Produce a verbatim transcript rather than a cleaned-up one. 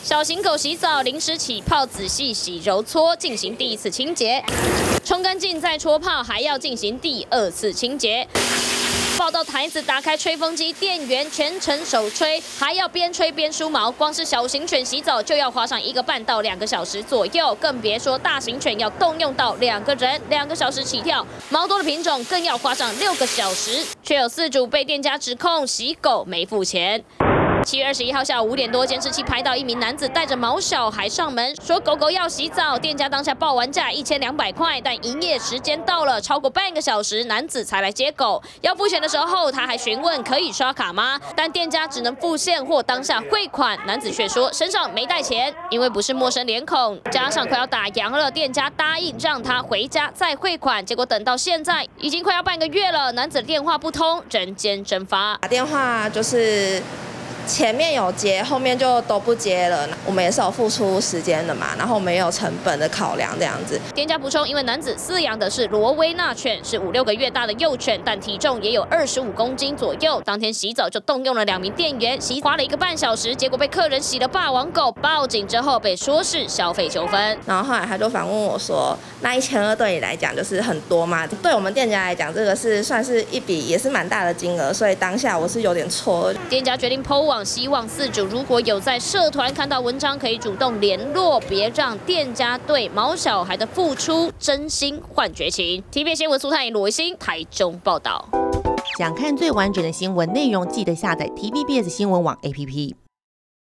小型狗洗澡，淋湿起泡，仔细洗揉搓，进行第一次清洁。冲干净再搓泡，还要进行第二次清洁。 抱到台子，打开吹风机，电源全程手吹，还要边吹边梳毛。光是小型犬洗澡就要花上一个半到两个小时左右，更别说大型犬要动用到两个人，两个小时起跳。毛多的品种更要花上六个小时，却有饲主被店家指控洗狗没付钱。 七月二十一号下午五点多，监视器拍到一名男子带着毛小孩上门，说狗狗要洗澡。店家当下报完价一千两百块，但营业时间到了，超过半个小时，男子才来接狗。要付钱的时候，他还询问可以刷卡吗？但店家只能付现或当下汇款。男子却说身上没带钱，因为不是陌生脸孔，加上快要打烊了，店家答应让他回家再汇款。结果等到现在，已经快要半个月了，男子的电话不通，人间蒸发。 打电话就是。 前面有接，后面就都不接了。我们也是有付出时间的嘛，然后我们也有成本的考量这样子。 店家补充，因为男子饲养的是罗威纳犬，是五六个月大的幼犬，但体重也有二十五公斤左右。当天洗澡就动用了两名店员，洗花了一个半小时，结果被客人洗了霸王狗。报警之后被说是消费纠纷。 然后后来他就反问我说：“那一千二对你来讲就是很多吗？”对我们店家来讲，这个是算是一笔也是蛮大的金额，所以当下我是有点错。 店家决定 po 网。 希望饲主如果有在社团看到文章，可以主动联络，别让店家对毛小孩的付出真心换绝情。T V B 新闻苏泰颖、罗维新台中报道。 想看最完整的新闻内容，记得下载 T V B S 新闻网 A P P。